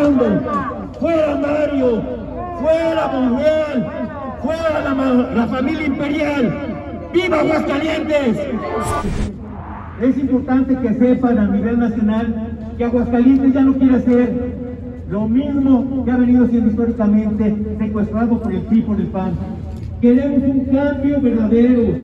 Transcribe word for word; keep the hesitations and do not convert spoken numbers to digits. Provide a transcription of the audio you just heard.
gritando: ¡fuera Mario! ¡Fuera Monreal! ¡Fuera la, la familia imperial! ¡Viva Aguascalientes! Es importante que sepan a nivel nacional que Aguascalientes ya no quiere ser lo mismo que ha venido siendo históricamente secuestrado por el P R I, por el P A N. Queremos un cambio verdadero.